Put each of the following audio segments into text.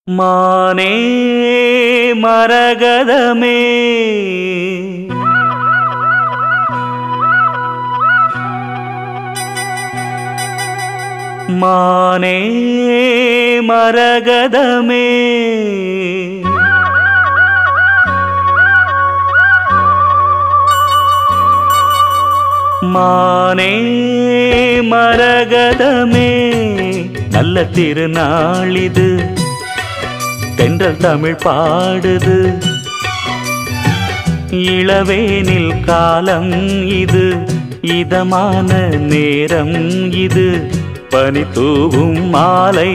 மானே மரகதமே மானே மரகதமே மானே மரகதமே நல்ல திருநாளிது தென்றல் தமிழ் பாடுது இளவேனில் காலம் இது இதமான நேரம் இது பனி தூவும் மாலை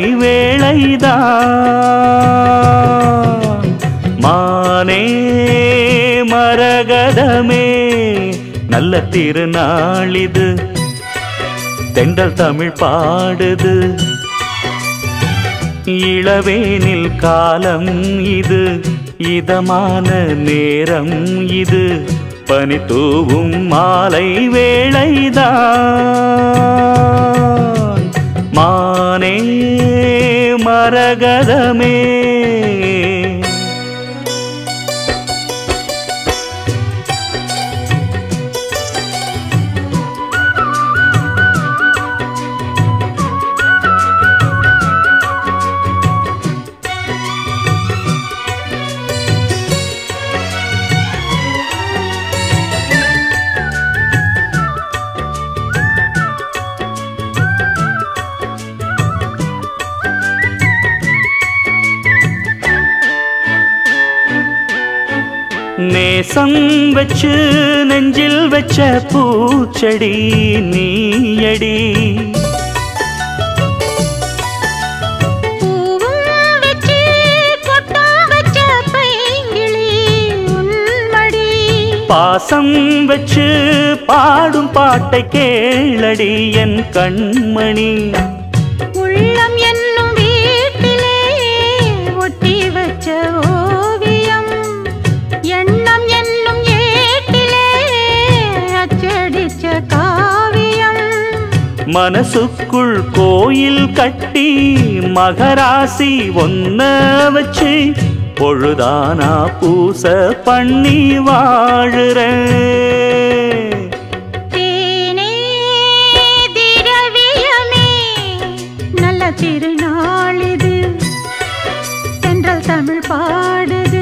வேளைதான் மானே மரகதமே நல்ல திருநாளிது தென்றல் தமிழ் பாடுது இளவேனில் காலம் இது இதமான நேரம் இது பனி தூவும் மாலை வேளைதான் மானே மரகதமே நேசம் வச்சு நெஞ்சில் வச்ச பூச்செடி நீயடி பூவும் வச்சு பொட்டும் வச்ச பைங்கிளி உன்மடி பாசம் வச்சு பாடும் பாட்டை கேளடி என் கண்மணி உள்ளம் என்னும் வீட்டிலே ஒட்டி வச்ச ஓவியம் எண்ணம் என்னும் ஏட்டிலே அச்சடிச்ச காவியம் மனசுக்குள் கோயில் கட்டி மகராசி ஒன்ன வச்சு பொழுதானா பூச பண்ணி வாழுறேன் தேனே திரவியமே நல்ல திருநாளிது தென்றல் தமிழ் பாடுது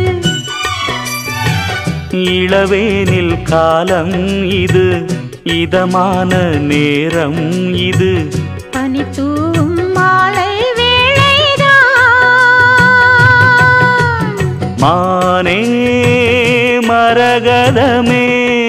இளவேனில் காலம் இது இதமான நேரம் இது பனி தூவும் மாலை வேளைதான் மானே மரகதமே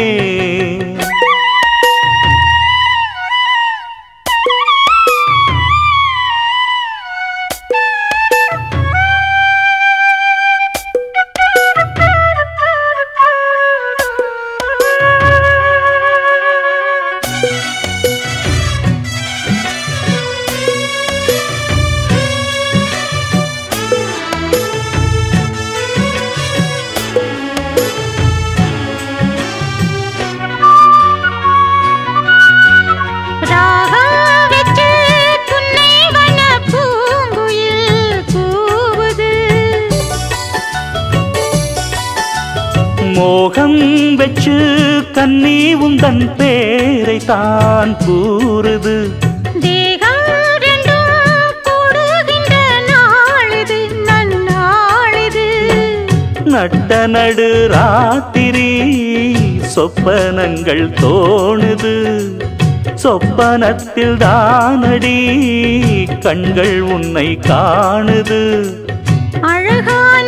மோகம் வச்சு கண்ணி உந்தன் பேரை தான் கூறுது தேகம் ரெண்டும் கூடுகின்ற நாளிது நன்னாளிது நட்ட நடு ராத்திரி சொப்பனங்கள் தோணுது சொப்பனத்தில் தானடி கண்கள் உன்னை காணுது அழகான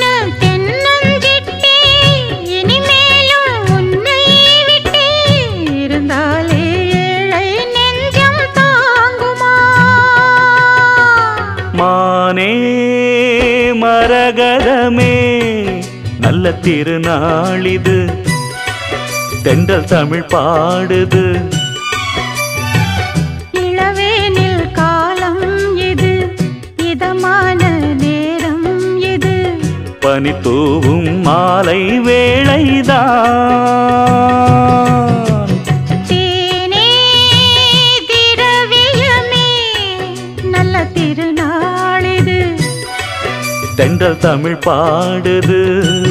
மானே மரகதமே நல்ல திருநாளிது தென்றல் தமிழ் பாடுது இளவேனில் காலம் இது இதமான நேரம் இது பனி தூவும் மாலை வேளைதான் தேனே திரவியமே நல்ல திருநாளிது தென்றல் தமிழ் பாடுது